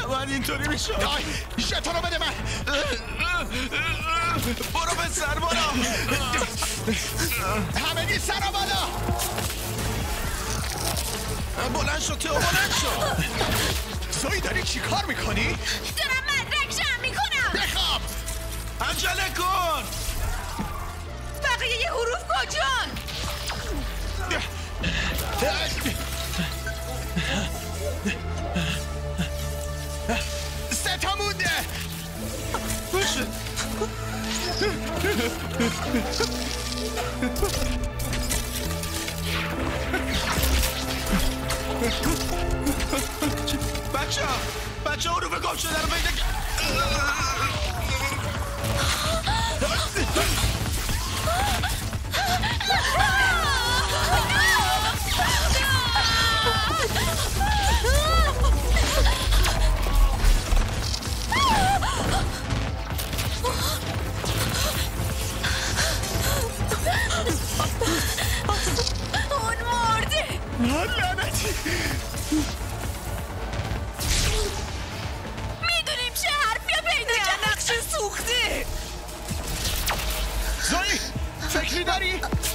نباید اینطوری میشد. ژتونو بده من. برو به سر برو. همگی سر بالا. بلند شد تو، بلند شد. زوی داری چی کار میکنی؟ دارم مدرک جمع میکنم. بخواب. عجله کن. بقیه یه حروف کجان؟ سه تا مونده. باشه. بچه حروف گم شده رو پیدا کرد. اون مرده. لعنتی. میدونیم چه حرفی پیدا کرد. نقشه سوخته. زوی فکری داری؟